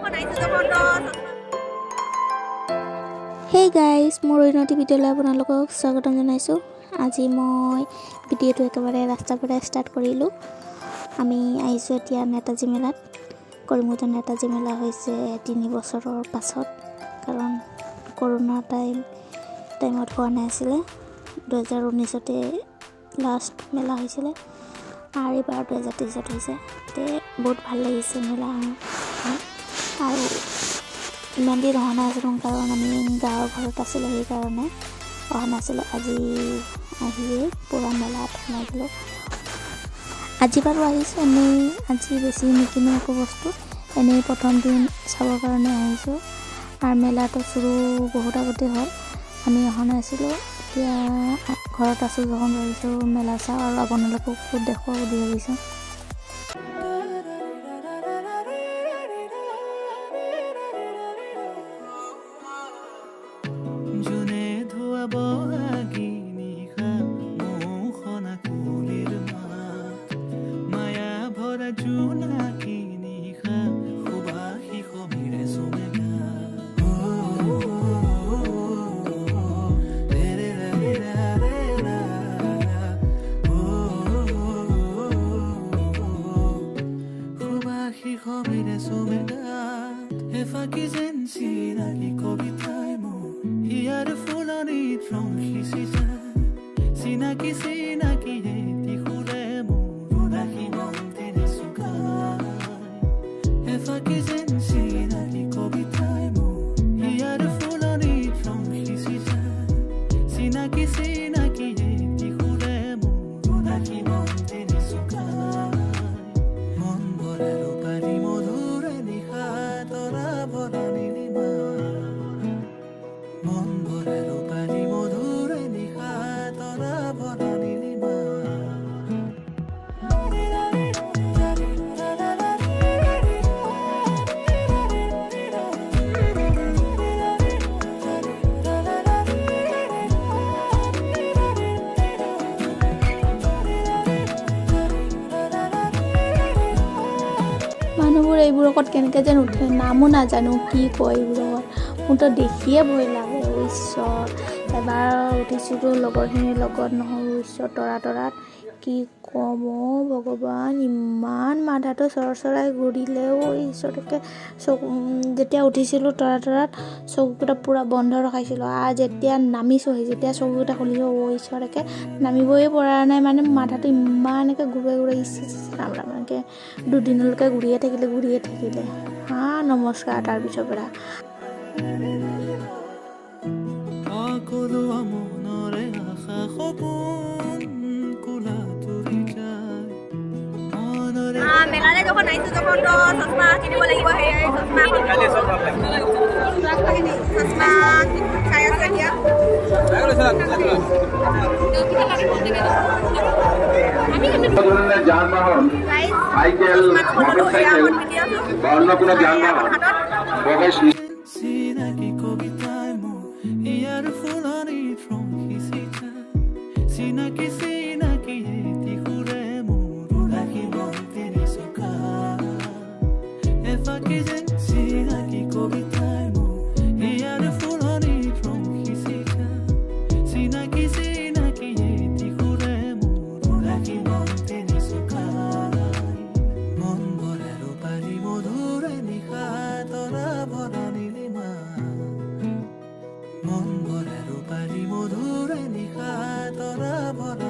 Hey guys, মোৰ উন্নতি ভিডিঅ'লৈ আপোনালোকক স্বাগতম জনাইছোঁ। আজি মই ভিডিঅ'টো একেবাৰে ৰাস্তাৰ পৰা ষ্টাৰ্ট কৰিলোঁ। আমি আহিছোঁ এতিয়া নেতাজী মেলাত। কৰিমগঞ্জৰ নেতাজী মেলা হৈছে 3 বছৰৰ পাছত, কাৰণ কৰোণা টাইমত হোৱা নাছিলে। 2019তে লাষ্ট মেলা হৈছিলে আৰু এবাৰ 2023ত হৈছে। বহুত ভাল লাগিছে মেলা আৰু ইমান দিন অহা নাছিলোঁ, কাৰণ আমি গাঁৱৰ ঘৰত আছিলোঁ, সেইকাৰণে অহা নাছিলোঁ। আজি আহিয়ে পুৰা মেলাত সোমাই গ'লোঁ। আজি বাৰু আহিছোঁ, এনেই আজি বেছি নিকিনো একো বস্তু, এনেই প্ৰথম দিন চাবৰ কাৰণে আহিছোঁ। আৰু মেলাটো চুৰু বহুত আগতে হ'ল, আমি অহা নাছিলোঁ। এতিয়া ঘৰত আছোঁ যখন ভাবিছোঁ মেলা চাওঁ আৰু আপোনালোককো দেখুৱাব দি ভাবিছোঁ। মানুহবোৰ এইবোৰ লগত কেনেকৈ যেন উঠে, নামো নাজানো, কি কয় এইবোৰত। মোৰতো দেখিয়ে ভয় লাগে। ঈশ্বৰ, এবাৰ উঠিছিলোঁ লগৰখিনিৰ লগত, নহয় ঈশ্বৰ, তৰাত কি ক'ম ভগৱান, ইমান মাথাটো চৰাই ঘূৰিলেও ঈশ্বৰকে। যেতিয়া উঠিছিলোঁ তৰাত চকুকেইটা পূৰা বন্ধ ৰখাইছিলোঁ, আৰু যেতিয়া নামিছোঁহি, যেতিয়া চকুকেইটা খুলিলোঁ ঈশ্বৰকে নামিবই পৰা নাই, মানে মাথাটো ইমানকৈ ঘূৰাই এনেকৈ দুদিনলৈকে ঘূৰিয়ে থাকিলে। নমস্কাৰ। তাৰপিছৰ পৰা মেলালে যখন আহিছোঁ তখন তো চশমা কিনিব লাগিব। চশমা চাই আছোঁ এতিয়া। যানবাহন, সাইকেল, মোটরসাইকেল বা অন্য কোনো যানবাহন মন ভরে রূপালী মধুরে নিশা তরা ভরা